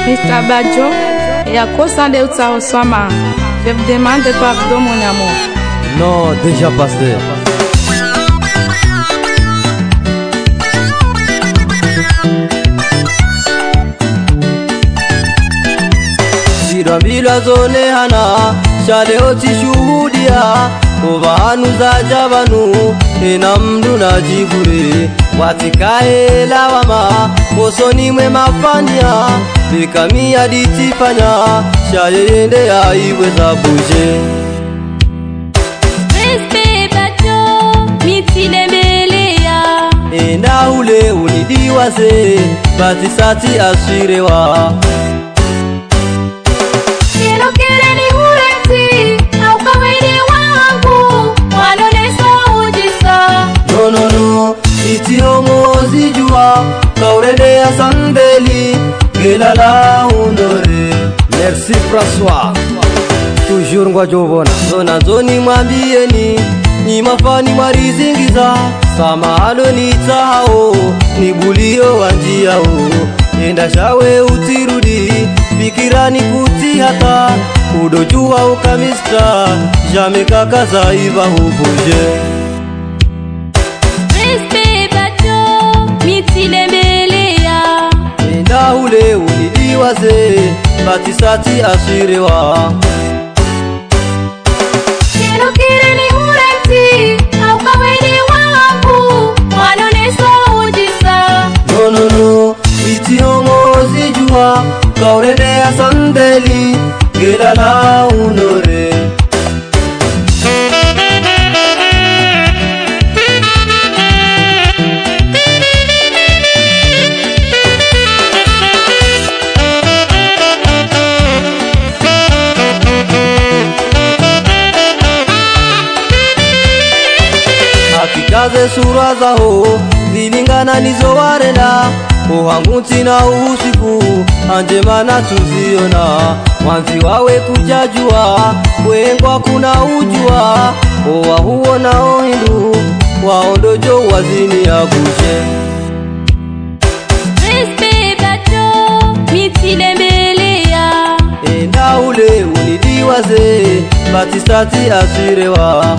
Mr. Badjo, et à cause de Utsaroswama, je vous demande pardon, mon amour. Non, déjà passé. Bila zone hana shale oti shuhudia Uvanu za jabanu Enamdu na jibure Watikae lawama Osoni mwe mafanya Bekamia ditifanya Shaye yende ya iwe za buje Respe Badjo Mitile melea Ena ule unidiwaze Batisati asirewa Iti homo zijua Kaurede ya sandeli Gelala honore Merci François Toujours ngwa jovona Zona zoni mwambieni Ni mafani marizingiza Samahalo ni tahao Ni bulio wanjiao Enda shawe utirudi Fikirani kuti hata Udojua ukamista Jame kakaza iva hubuje Mitile melea Enda ule unidiwaze Batisati asirewa Kero kere ni urenti Au kawede wangu Wanoneso ujisa No Iti homo zijua Kaurede ya sandeli Gelala honore Kaze sura zaho zilingana nizo warenda Uhangunti na usiku anjemana tuziona Wanzi wawe kujajua Wengwa kuna ujua Owa huo na ohindu Waondojo wazini ya kushe Respe Badjo Mitile melea Enda ule unidiwaze Batisati asirewa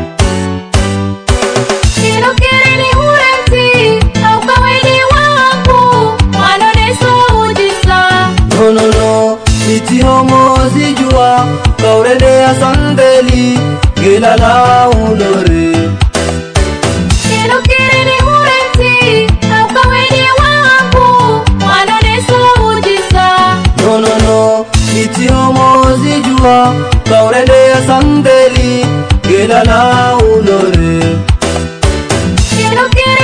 Kero kere ni urenti Au kawede wangu Wanoneso ujisa No Iti homo zijua Kaurede ya sandeli Gelala honore Kero kere ni urenti Au kawede wangu Wanoneso ujisa No Iti homo zijua Kaurede ya sandeli Gelala honore Kero kere